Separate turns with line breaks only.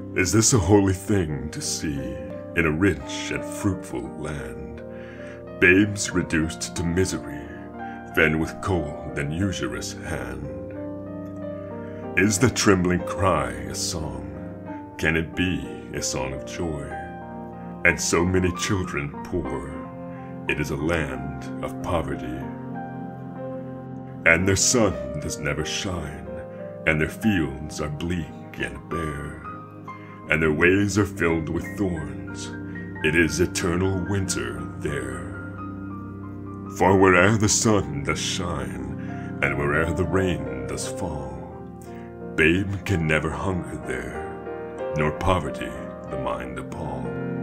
Is this a holy thing to see in a rich and fruitful land? Babes reduced to misery, fed with cold and usurious hand. Is the trembling cry a song? Can it be a song of joy? And so many children poor, it is a land of poverty. And their sun does never shine, and their fields are bleak and bare, and their ways are filled with thorns. It is eternal winter there. For where'er the sun does shine, and where'er the rain does fall, babe can never hunger there, nor poverty the mind appall.